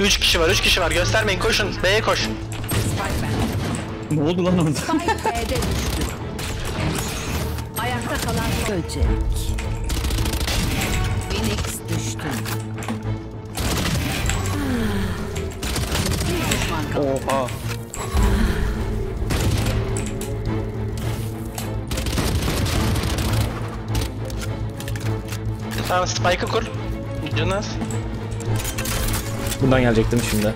3 kişi var, 3 kişi var. Göstermeyin, koşun. B'ye koş. Ne oldu lan orada? B'de düştü. Ayakta kalan böcek. Phoenix düştü. Bir düşman kaldı. Oha. Tamam, spike'ı kur. Yunus. Bundan gelecektim şimdi.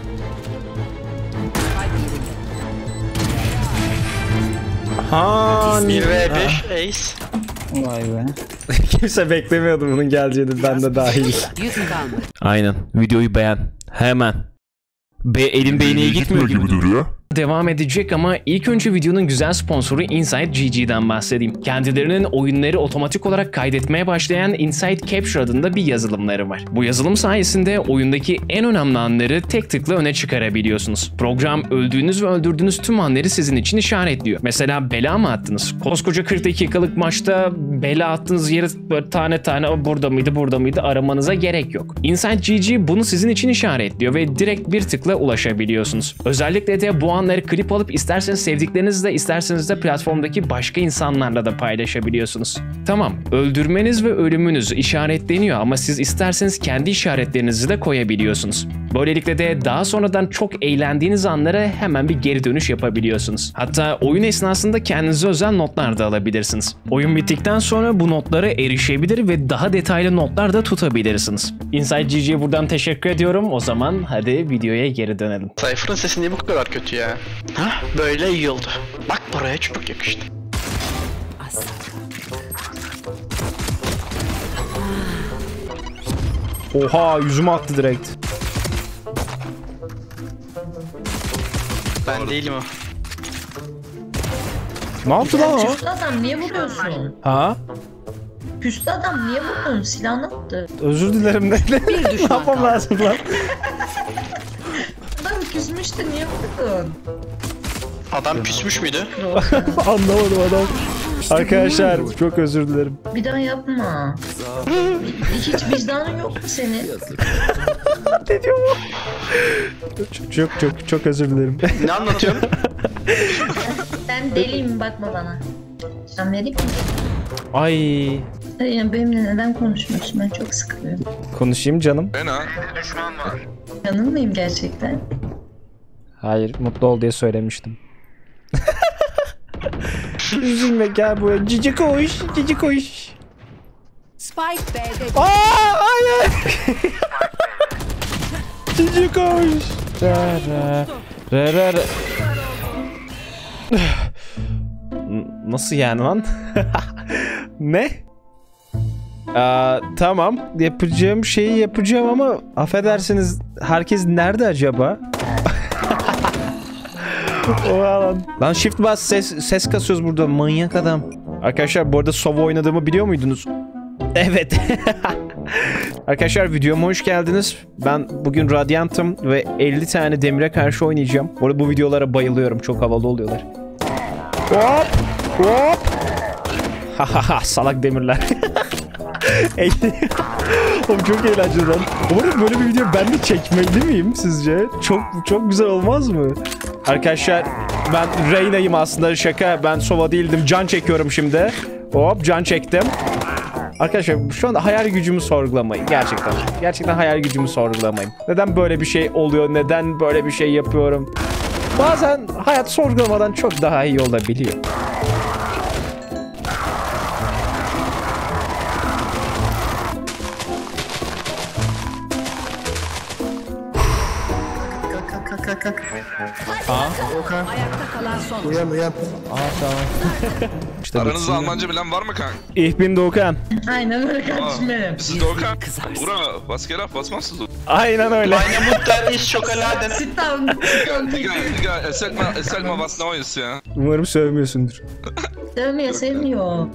Ha, 1v1 ace. Vay be. kimse beklemiyordu bunun geleceğini, ben de dahil. Yük kaldı. Aynen. Videoyu beğen. Hemen. Elim beğeniye gitmiyor gibi duruyor. Devam edecek ama ilk önce videonun güzel sponsoru Inside GG'den bahsedeyim. Kendilerinin oyunları otomatik olarak kaydetmeye başlayan Inside Capture adında bir yazılımları var. Bu yazılım sayesinde oyundaki en önemli anları tek tıkla öne çıkarabiliyorsunuz. Program öldüğünüz ve öldürdüğünüz tüm anları sizin için işaretliyor. Mesela bela mı attınız? Koskoca 40 dakikalık maçta bela attığınız yeri böyle tane tane burada mıydı aramanıza gerek yok. Inside GG bunu sizin için işaretliyor ve direkt bir tıkla ulaşabiliyorsunuz. Özellikle de bu anları klip alıp isterseniz sevdiklerinizle, isterseniz de platformdaki başka insanlarla da paylaşabiliyorsunuz. Tamam, öldürmeniz ve ölümünüz işaretleniyor ama siz isterseniz kendi işaretlerinizi de koyabiliyorsunuz. Böylelikle de daha sonradan çok eğlendiğiniz anlara hemen bir geri dönüş yapabiliyorsunuz. Hatta oyun esnasında kendinize özel notlar da alabilirsiniz. Oyun bittikten sonra bu notlara erişebilir ve daha detaylı notlar da tutabilirsiniz. Inside GG'ye buradan teşekkür ediyorum. O zaman hadi videoya geri dönelim. Cypher'ın sesi niye bu kadar kötü ya? Hah, böyle iyi oldu. Bak buraya çok yakıştı. Oha, yüzüme attı direkt. Ben değilim o. Ne yaptı lan o? Küstü adam niye vuruyorsun? Ha? Küstü adam niye vuruyorsun? Silahını attı. Özür dilerim de. Ne yapmam lazım lan? Adam küsmüştü niye vurdun? Adam küsmüş müydü? Anlamadım adam. Arkadaşlar çok özür dilerim. Bir daha yapma. Hiç vicdanın yok mu senin? Ne diyor bu? Çok özür dilerim. Ne anlatıyorsun? Ben deliyim bakma bana. Sen vereyim mi? Ay, Yani benimle neden konuşmuyorsun? Ben çok sıkılıyorum. konuşayım canım. Canım mıyım gerçekten? Hayır, mutlu ol diye söylemiştim. Üzülme, gel buraya. Cici koş, cici koş. Spike B'de Hayır. Cici koş. Ra. Nasıl yani lan? Ne? Tamam, yapacağım şeyi yapacağım ama affedersiniz, herkes nerede acaba? Oha lan shift bas, ses kasıyoruz burada, manyak adam. Arkadaşlar bu arada Sova oynadığımı biliyor muydunuz? Evet. Arkadaşlar videoma hoş geldiniz. Ben bugün Radiant'ım ve 50 tane demire karşı oynayacağım. Bu arada bu videolara bayılıyorum, çok havalı oluyorlar. Hop hop. Hahaha, salak demirler. Oğlum çok eğlenceli lan. Umarım böyle bir video ben de çekmeli miyim sizce? Çok güzel olmaz mı? Arkadaşlar ben Reyna'yım aslında, şaka. Ben Sova değildim. Can çekiyorum şimdi. Hop, can çektim. Arkadaşlar şu anda hayal gücümü sorgulamayın. Gerçekten hayal gücümü sorgulamayın. Neden böyle bir şey oluyor? Neden böyle bir şey yapıyorum? Bazen hayat sorgulamadan çok daha iyi olabiliyor. Kalk. ayakta kalan son. Uyan. Tamam. İşte Aranızda Almanca bilen var mı kanka? Ich bin Doğukan. Aynen öyle kardeşim benim. Siz Doğukan. Bura, was geht ab? Was machst du so? Aynen öyle. Meine Mutter ist Schokolade. Sit down. Digga, erzähl mal was Neues ya. Umarım sövmüyorsundur. Dövmeye sevmiyor.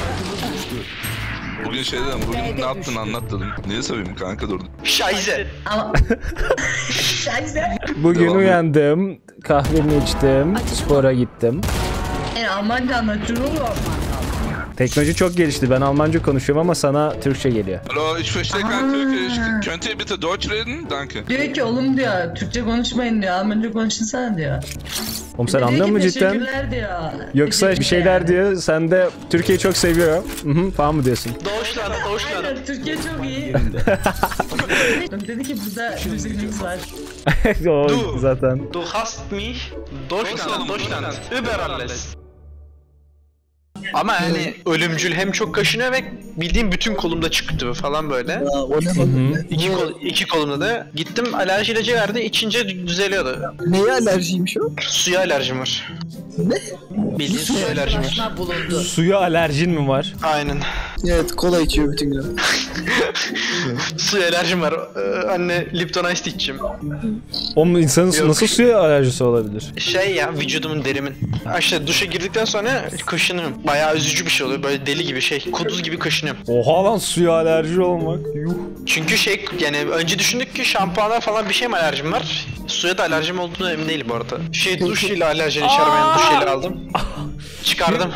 Bugün bugün ne yaptın anlat dedim. Niye seveyim kanka durdum. Scheiße. Ama... Şahise. Bugün Devam et. uyandım, kahvemi içtim, spora gittim. Almanca anlatıyor oğlum. Teknoloji çok gelişti. Ben Almanca konuşuyorum ama sana Türkçe geliyor. Hallo, ich verstehe kein Türkisch. Könnt ihr bitte Deutsch reden? Danke. Diyor ki oğlum diyor Türkçe konuşmayın diyor. Almanca konuşunsana diyor. Oğlum sen Diyor anlıyor ki, musun cidden? teşekkürler diyor. Yoksa bir şeyler diyor. Sen de Türkiye'yi çok seviyor. Falan mı diyorsun? Deutschland, Deutschland. Aynen Türkiye çok iyi. Dedi ki burada müziğimiz var. O Du. zaten. Du hast mich. Deutschland, Deutschland. Über alles. Ama yani ölümcül hem çok kaşınıyor ve bildiğim bütün kolumda çıktı falan böyle. İki kolumda da. Gittim alerji ilacı verdi, içince düzeliyordu. Neye alerjiymiş o? Suya alerjim var. Ne? Bildiğin suya alerjim var. Düşman bulundu. Suya alerjin mi var? Aynen. Evet, kola içiyor bütün gün. Suya alerjim var. Anne Lipton Ice Tea içeceğim. Oğlum insanın Yok. nasıl suya alerjisi olabilir? Şey ya, vücudumun, derimin. İşte duşa girdikten sonra kaşınıyorum. Bayağı üzücü bir şey oluyor. Böyle deli gibi şey. Kuduz gibi kaşınıyorum. Oha lan, suya alerji olmak. Yuh. Çünkü şey, yani önce düşündük ki şampuana falan bir şey mi alerjim var? Suya da alerjim olduğunu emin değilim bu arada. Duş ile alerjeni içermeyen duş jeli aldım. Çıkardım.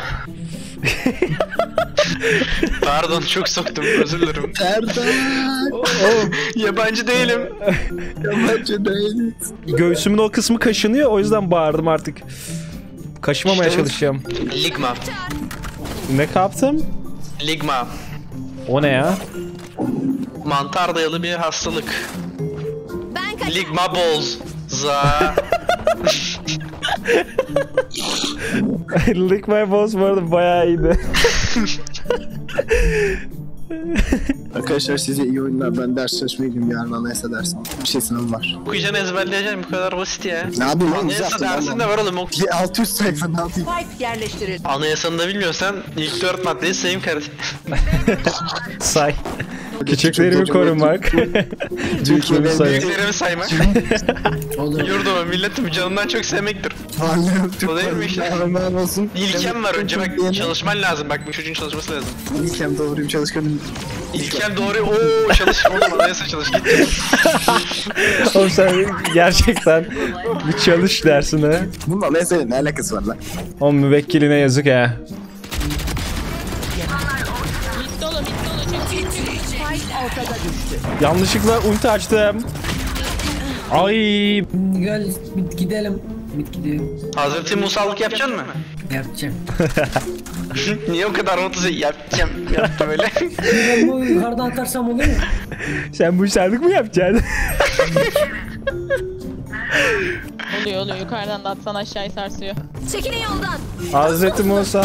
Pardon, çok soktum, özür dilerim. Yabancı değilim. Yabancı değil. Göğsümün o kısmı kaşınıyor, o yüzden bağırdım artık. Kaşımamaya İşte- çalışacağım. Ligma. Ne kaptım? Ligma. O ne ya? Mantar dayalı bir hastalık. Ligma balls. Za. Lick my balls bu arada bayağı iyiydi. Arkadaşlar size iyi oyunlar. Ben ders çalışmaya gidiyorum. Yarın anayasa dersim. Bir şey sınavım var. Okuyacaksın, ezberleyeceksin, bu kadar basit ya. Ne yapayım oğlum? Anayasa dersinde var oğlum. 600 sayfa ne yapayım? Spike yerleştirildi. Anayasanı da bilmiyorsan ilk 4 maddeyi sayayım kardeşim. Say. Küçüklerimi korumak. Büyüklerimi saymak. Büyüklerimi saymak. Yurdumu, milletimi canımdan çok sevmektir. Varlığım O değil mi işte? Armağan olsun. İlkem var önce, bak çalışman lazım, bak bu çocuğun çalışması lazım. İlkem doğruyum, çalışkanım. İlkem doğru, ooo çalış oğlum, anayasa çalış, git. Oğlum sen gerçekten bir çalış dersine. Bunun anayasayla ne alakası var lan? Oğlum müvekkiline yazık ha. Spike ortada düştü. Yanlışlıkla ulti açtım. Ay, Gel gidelim. Gidelim. Hazreti Musalık yapacaksın mı? Yapacağım. Niye o kadar mutlu yapacağım, yaptım öyle. Ben bu yukarıdan atarsam olur mu? sen bu işlerlik mi yapacaksın? Oluyor yukarıdan da atsan aşağıya sarsıyor. Çekilin yoldan. Hazreti Musa.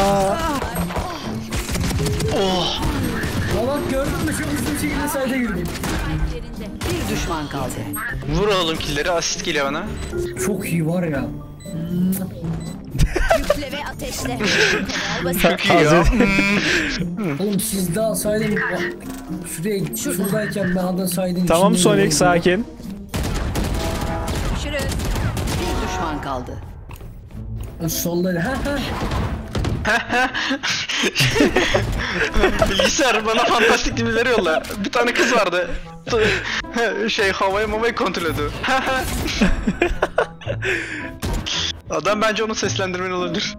Ya bak gördün mü şu hızlı bir şekilde sayda girdim. Bir düşman kaldı. Vur oğlum killeri, asist geliyor bana. Çok iyi var ya. Yükle ve ateşle. Çok iyi ya. Oğlum siz daha saydın. Şuradayken ben ada saydın. Tamam Sonic, sakin. Görüşürüz. Bir düşman kaldı. Solları ha. Bilgisayar bana fantastik dizileri yolla. Bir tane kız vardı. Havayı kontrol ediyor. Adam bence onu seslendirmen olabilir.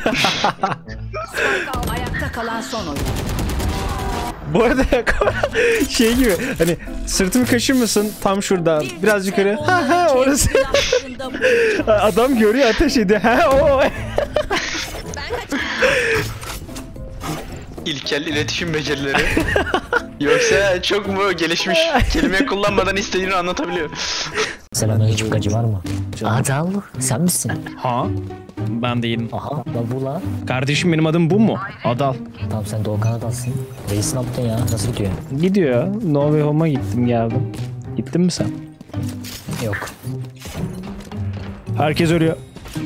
Ayakta kalan son oyun. Bu arada şey gibi, hani sırtımı kaşır mısın tam şuradan biraz yukarı, ha orası. Adam görüyor, ateş ediyor, ha o. İlkel iletişim becerileri. Yoksa çok mu gelişmiş? Kelime kullanmadan istediğini anlatabiliyor. Selamünaleyküm, gacı var mı? Adal, sen misin? Ha? Ben değilim. Aha, la bu la. Kardeşim benim adım bu mu? Adal. Tamam sen Doğukan Adalsın. Reis ne yaptın ya? Nasıl gidiyor? Gidiyor. No Way Home'a gittim geldim. Gittin mi sen? Yok. Herkes ölüyor.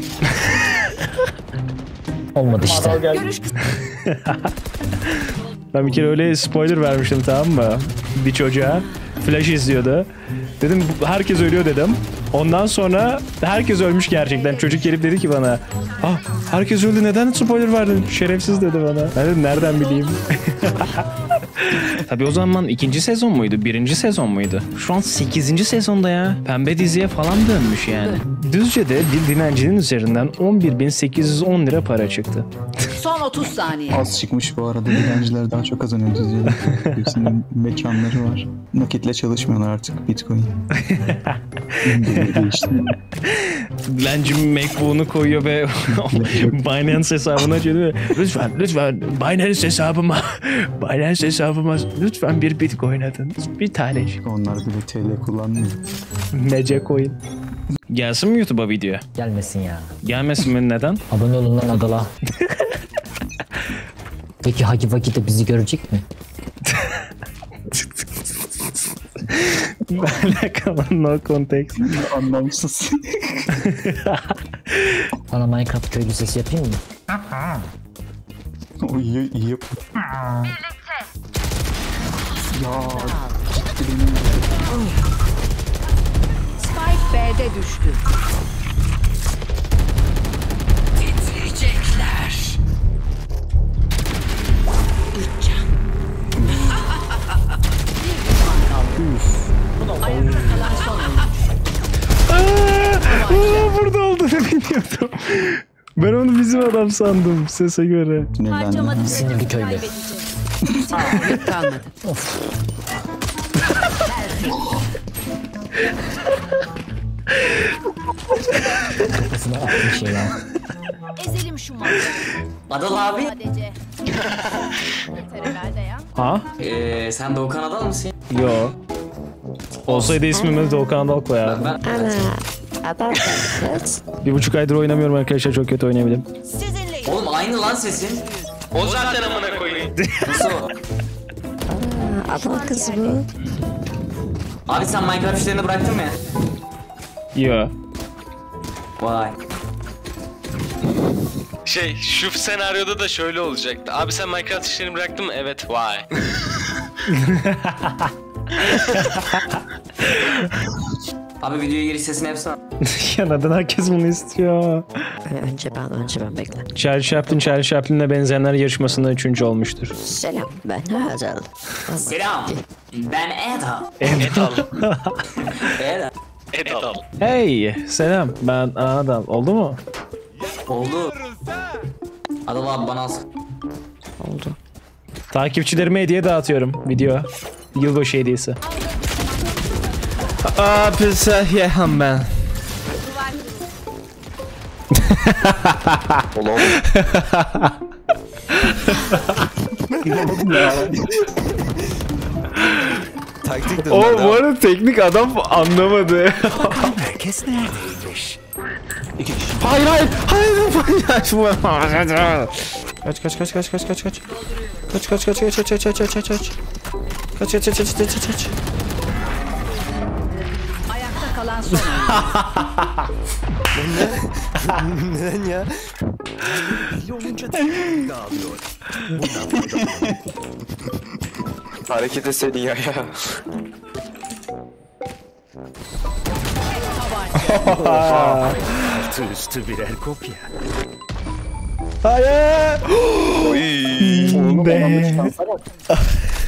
Olmadı işte. Görüş Ben bir kere öyle spoiler vermiştim, tamam mı? Bir çocuğa. Flash izliyordu. Dedim herkes ölüyor dedim. Ondan sonra herkes ölmüş gerçekten. Çocuk gelip dedi ki bana, ah herkes öldü, neden spoiler verdin? Şerefsiz dedi bana. Ben dedim nereden bileyim? Tabii o zaman 2. sezon muydu? 1. sezon muydu? Şu an 8. sezonda ya. Pembe diziye falan dönmüş yani. Düzce'de bir dilencinin üzerinden 11.810 lira para çıktı. Son 30 saniye. Az çıkmış bu arada. Dilenciler daha çok kazanıyor Düzce'de. Hepsinin mekanları var. Nakitle çalışmıyorlar artık. Bitcoin. Dilenci MacBook'unu koyuyor ve Binance hesabına geliyor. Lütfen Binance hesabıma lütfen bir Bitcoin atın. Bir tanecik. Onlar bile TL kullanmıyor. Mece coin. Gelsin mi YouTube'a video? Gelmesin ya. Gelmesin mi, neden? Abone olun lan Adala. Peki Hagi Vagi de bizi görecek mi? Alakalı no context. Anlamsız. Bana Minecraft köylü sesi yapayım mı? O iyi yap. Ya. Spike B'de düştü. Titriyecekler. Ayakta kalan son oyuncu. Burada olduğunu bilmiyordum. Ben onu bizim adam sandım sese göre. Sinirli köylü. Kalmadı. Kafasına attığın şey ya. Ezelim şu malı. Adal abi. Sadece. Yeter herhalde ya. Ha? Sen Doğukan Adal mısın? Yo. Olsaydı ismimi Doğukan Adal koyardım. Ben... 1,5 aydır oynamıyorum arkadaşlar, çok kötü oynayabildim. Sizinle. Oğlum aynı lan sesin. O zaten amına koyayım. Nasıl o? Adal kızı bu. Abi sen Minecraft işlerini bıraktın mı ya? Yo. Vay. Şu senaryoda da şöyle olacaktı. Abi sen Minecraft işlerini bıraktın mı? Evet. Vay. Abi videoya giriş sesini yapsana. Ya neden herkes bunu istiyor? Önce ben bekle. Charlie Chaplin'le benzeyenler yarışmasında 3. olmuştur. Selam, ben Adal. Selam. Ben Edal. Edal. Edal. Edal. Hey, selam. Ben Adam. Oldu mu? Oldu. Adal abi bana alsın. Oldu. Takipçilerime hediye dağıtıyorum. Video. Yılbaşı hediyesi. Abi sen yeham ben. Oğlum. Taktik O bu arada teknik adam anlamadı. Herkes neredeymiş? Hayır. Kaç. Ayakta kalan son oyuncu. Neden ya? Biri olunca teknik dağılıyor. Hareket etsene ya. Altı üstü birer kopya. Hayır. Oy. Oğlum,